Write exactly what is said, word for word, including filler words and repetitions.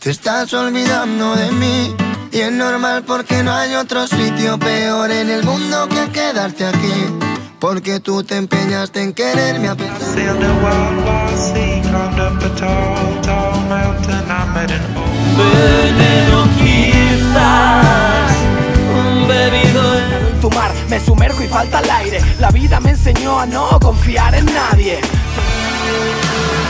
Te estás olvidando de mí y es normal porque no hay otro sitio peor en el mundo que quedarte aquí. Porque tú te empeñaste en quererme a pesar de veneno quizás, un bebido en tu mar, me sumerjo y falta el aire. La vida me enseñó a no confiar en nadie.